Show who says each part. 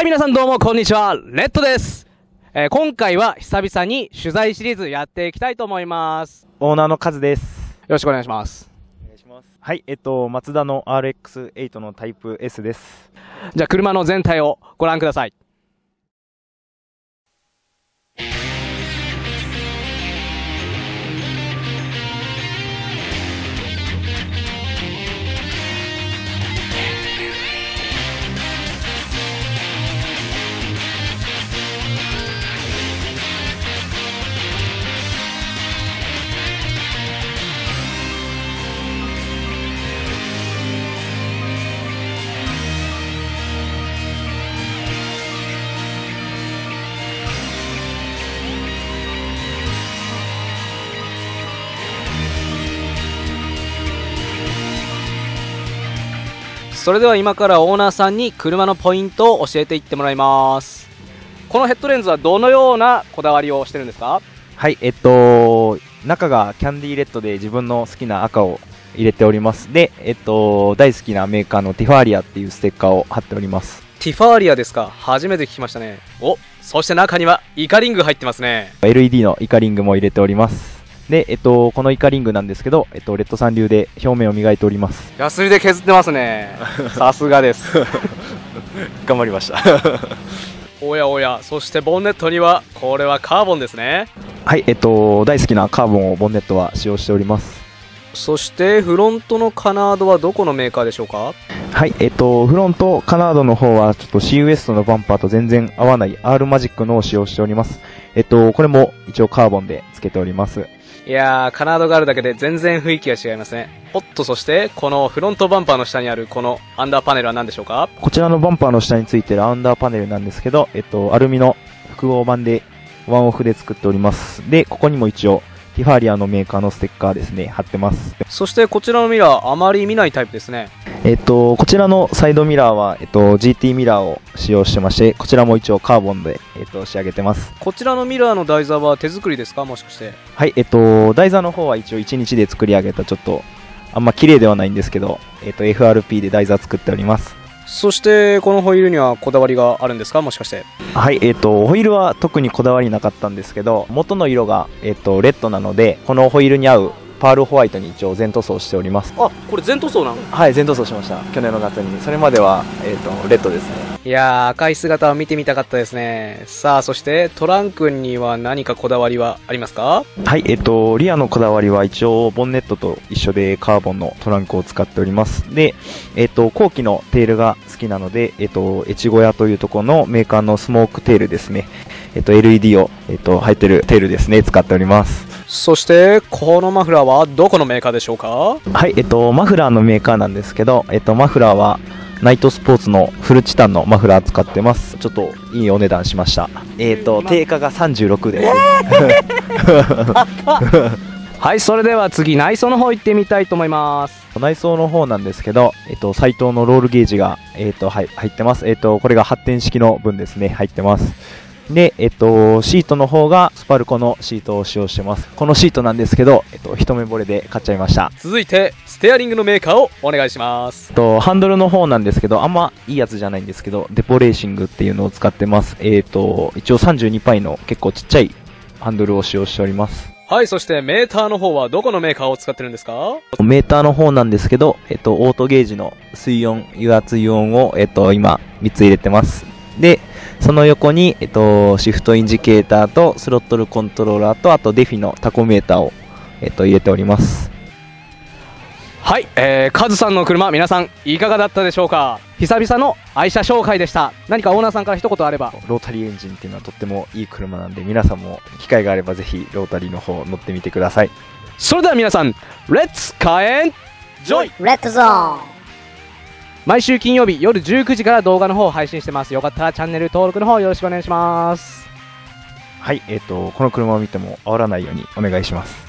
Speaker 1: 皆さんどうもこんにちは、レッドです。今回は久々に取材シリーズやっていきたいと思います。
Speaker 2: オーナーのカズです。
Speaker 1: よろしくお願いします。
Speaker 2: お願いします。はい、マツダの RX8 のタイプ S です。
Speaker 1: じゃあ車の全体をご覧ください。それでは今からオーナーさんに車のポイントを教えていってもらいます。このヘッドレンズはどのようなこだわりをしてるんですか？
Speaker 2: はい、中がキャンディーレッドで自分の好きな赤を入れております。で、大好きなメーカーのティファーリアっていうステッカーを貼っております。
Speaker 1: ティファーリアですか？初めて聞きましたね。お、そして中にはイカリング入ってますね。
Speaker 2: LED のイカリングも入れております。で、このイカリングなんですけど、レッドさん流で表面を磨いております。
Speaker 1: ヤスリで削ってますね。さすがです。
Speaker 2: 頑張りました。
Speaker 1: おやおや、そしてボンネットには、これはカーボンですね。
Speaker 2: はい、大好きなカーボンをボンネットは使用しております。
Speaker 1: そしてフロントのカナードはどこのメーカーでしょうか？
Speaker 2: はい、フロントカナードの方はちょっと C ウエストのバンパーと全然合わない R マジックのを使用しております。これも一応カーボンで付けております。
Speaker 1: いやー、カナードがあるだけで全然雰囲気が違いますね。おっと、そしてこのフロントバンパーの下にあるこのアンダーパネルは何でしょうか？
Speaker 2: こちらのバンパーの下についているアンダーパネルなんですけど、アルミの複合板でワンオフで作っております。で、ここにも一応ティファーリアのメーカーのステッカーですね、貼ってます。
Speaker 1: そしてこちらのミラー、あまり見ないタイプですね。
Speaker 2: こちらのサイドミラーは、GT ミラーを使用してまして、こちらも一応カーボンで、仕上げてます。
Speaker 1: こちらのミラーの台座は手作りですか？もしかして。
Speaker 2: はい、台座の方は一応1日で作り上げた、ちょっとあんま綺麗ではないんですけど、FRP で台座作っております。
Speaker 1: そしてこのホイールにはこだわりがあるんですか？もしかして。
Speaker 2: はい、ホイールは特にこだわりなかったんですけど、元の色が、レッドなので、このホイールに合うパールホワイトに一応全塗装しております。
Speaker 1: あ、これ全塗装なの？
Speaker 2: はい、全塗装しました。去年の夏に。それまでは、レッドですね。
Speaker 1: いやー、赤い姿を見てみたかったですね。さあ、そしてトランクには何かこだわりはありますか？
Speaker 2: はい、リアのこだわりは一応ボンネットと一緒でカーボンのトランクを使っております。で、後期のテールが好きなので、越後屋というところのメーカーのスモークテールですね。LED を、入ってるテールですね、使っております。
Speaker 1: そしてこのマフラーはどこのメーカーでしょうか？
Speaker 2: はい、マフラーのメーカーなんですけど、マフラーはナイトスポーツのフルチタンのマフラー使ってます。ちょっといいお値段しました。定価が36です。
Speaker 1: はい、それでは次内装の方行ってみたいと思います。
Speaker 2: 内装の方なんですけど、サイトのロールゲージが、入ってます。これが発展式の分ですね、入ってます。で、シートの方がスパルコのシートを使用してます。このシートなんですけど、一目惚れで買っちゃいました。
Speaker 1: 続いてステアリングのメーカーをお願いします。
Speaker 2: ハンドルの方なんですけど、あんまいいやつじゃないんですけど、デポレーシングっていうのを使ってます。一応32パイの結構ちっちゃいハンドルを使用しております。
Speaker 1: はい、そしてメーターの方はどこのメーカーを使ってるんですか？
Speaker 2: メーターの方なんですけど、オートゲージの水温、油圧油温を、今3つ入れてます。で、その横に、シフトインジケーターとスロットルコントローラーと、あとデフィのタコメーターを、入れております。
Speaker 1: はい、カズさんの車、皆さんいかがだったでしょうか？久々の愛車紹介でした。何かオーナーさんから一言あれば。
Speaker 2: ロータリーエンジンっていうのはとってもいい車なんで、皆さんも機会があればぜひロータリーの方乗ってみてください。
Speaker 1: それでは皆さん、レッツカーエンジョイ
Speaker 3: レッドゾーン。
Speaker 1: 毎週金曜日夜19時から動画の方を配信してます。よかったらチャンネル登録の方よろしくお願いします。
Speaker 2: はい、この車を見ても煽らないようにお願いします。